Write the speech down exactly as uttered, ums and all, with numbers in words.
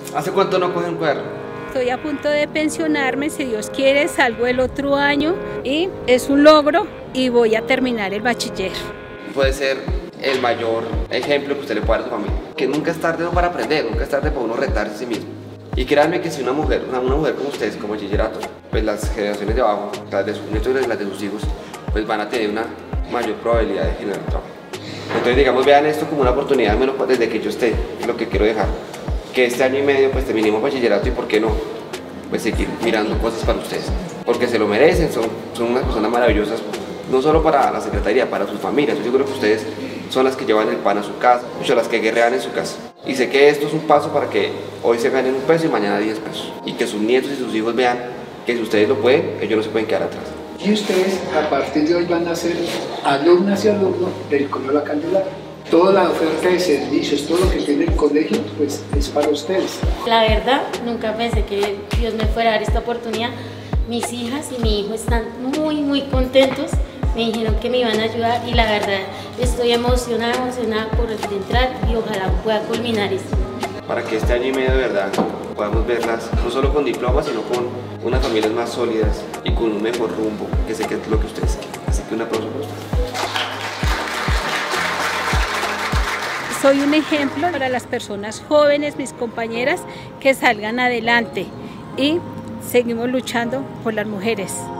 ¿Hace cuánto no cogen un cuaderno? Estoy a punto de pensionarme, si Dios quiere, salgo el otro año y es un logro y voy a terminar el bachiller. Puede ser el mayor ejemplo que usted le pueda dar a su familia. Que nunca es tarde para aprender, nunca es tarde para uno retarse a sí mismo. Y créanme que si una mujer, una, una mujer como ustedes, como Bachillerato, pues las generaciones de abajo, las de sus nietos y las de sus hijos, pues van a tener una mayor probabilidad de generar trabajo. Entonces, digamos, vean esto como una oportunidad, menos desde que yo esté, lo que quiero dejar. Que este año y medio pues terminemos bachillerato y por qué no, pues seguir mirando cosas para ustedes. Porque se lo merecen, son, son unas personas maravillosas, no solo para la secretaría, para sus familias. Yo creo que ustedes son las que llevan el pan a su casa, muchas las que guerrean en su casa. Y sé que esto es un paso para que hoy se ganen un peso y mañana diez pesos. Y que sus nietos y sus hijos vean que si ustedes lo pueden, ellos no se pueden quedar atrás. Y ustedes a partir de hoy van a ser alumnas y alumnos del Colegio La Candelaria. Toda la oferta de servicios, todo lo que tiene el colegio, pues es para ustedes. La verdad, nunca pensé que Dios me fuera a dar esta oportunidad. Mis hijas y mi hijo están muy, muy contentos. Me dijeron que me iban a ayudar y la verdad estoy emocionada, emocionada por entrar y ojalá pueda culminar esto. Para que este año y medio de verdad podamos verlas no solo con diplomas, sino con unas familias más sólidas y con un mejor rumbo, que sé que es lo que ustedes quieren. Así que un aplauso para ustedes. Soy un ejemplo para las personas jóvenes, mis compañeras, que salgan adelante y seguimos luchando por las mujeres.